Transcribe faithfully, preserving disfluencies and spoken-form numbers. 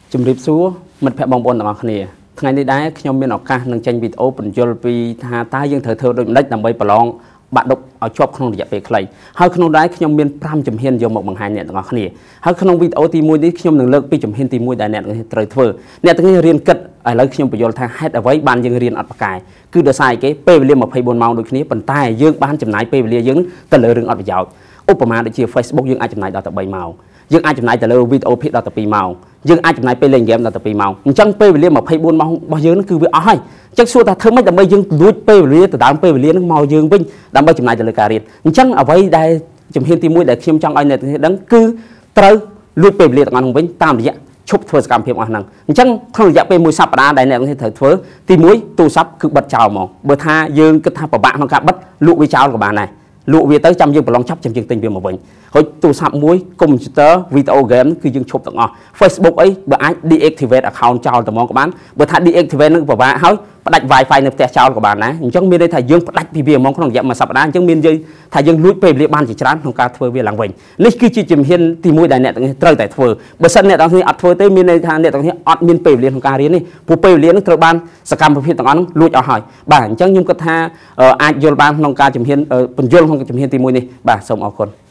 ជំរាបសួរមិត្តភក្តិបងប្អូនទាំងអស់គ្នាថ្ងៃនេះដែរខ្ញុំមានឱកាសនឹងចេញវីដេអូបញ្យល់ពីថាតើយើងត្រូវធ្វើដូចម្តេចដើម្បីប្រឡងបាក់ឌុបឲ្យជាប់ក្នុងរយៈពេលខ្លីហើយក្នុងដែរខ្ញុំមាន5ជំហានយកមកបង្ហាញអ្នកទាំងអស់គ្នាហើយក្នុងវីដេអូទី1នេះខ្ញុំនឹងលើកពីជំហានទី1ដែលអ្នកត្រូវធ្វើអ្នកទាំងនេះរៀនគិតឥឡូវខ្ញុំបញ្យល់ថាហេតុអ្វីបានយើងរៀនអត់ប្រកែគឺដោយសារគេពេលវេលាម្ភៃបួនម៉ោងដូចគ្នាប៉ុន្តែយើងបានចំណាយពេលវេលាយើងទៅលើរឿងអត់ប្រយោជន៍ឧបមាដូចជា Facebook យើងអាចចំណាយដល់តែ3ម៉ោងយើងអាចចំណាយទៅលើវីដេអូភាគដល់តែ2ម៉ោងយើងអាចចំណាយពេលលេងហ្គេមដល់តែ2ម៉ោងអញ្ចឹងពេលវេលាម្ភៃបួនម៉ោងរបស់យើងគឺវាអស់ហើយអញ្ចឹងសួរថាធ្វើម៉េចដើម្បីយើងលួចពេលវេលាទៅដើមពេលវេលានឹងមកយើងវិញដើម្បីចំណាយទៅលើការរៀនអញ្ចឹងអ្វីដែលជំហានទី1ដែលខ្ញុំចង់ឲ្យអ្នកទាំងនេះដឹងគឺត្រូវលួចពេលវេលាទាំងអស់នោះវិញតាមរយៈឈប់ធ្វើសកម្មភាពអស់ហ្នឹងអញ្ចឹងក្នុងរយៈពេលមួយសប្តាហ៍ដែលអ្នកទាំងនេះត្រូវធ្វើទី1ទូរស័ព្ទគឺបិទចោលហ្មងបើថាយើងគិតថាពិបាកក្នុងការបិទលក់វាចោលក៏បានដែរលក់វាទៅចាំយើងប្រឡងចាប់ចាំយើងទិញវាមកវិញហើយទូរស័ព្ទមួយកុំព្យូទ័រវីដេអូហ្គេមគឺយើងឈប់ទាំងអស់ Facebook អីបើអាច deactivate account ចោលតែហ្មងក៏បានបើថា deactivate នឹងពិបាកហើយផ្ដាច់ Wi-Fi នៅផ្ទះចោលក៏បានដែរអញ្ចឹងមានន័យថាយើងផ្ដាច់ពីវាហ្មងក្នុងរយៈមួយសប្តាហ៍អញ្ចឹងមាននិយាយថាយើងលួចពេលវេលាបានជាច្រើនក្នុងការធ្វើវាឡើងវិញនេះគឺជាជំហានទី1ដែលអ្នកទាំងនេះត្រូវតែធ្វើបើសិនអ្នកទាំងនេះអត់ធ្វើទេមានន័យថាអ្នកទាំងនេះអត់មានពេលវេលាក្នុងការរៀននេះព្រោះពេលវេលានឹងត្រូវបានសកម្មភាពទាំងអស់នោះលួចអស់ហើយបាទអញ្ចឹងខ្ញុំគិតថាអាចយល់បានក្នុងការជំហានបញ្យល់ក្នុងជំហានទី1នេះបាទសូមអរគុណ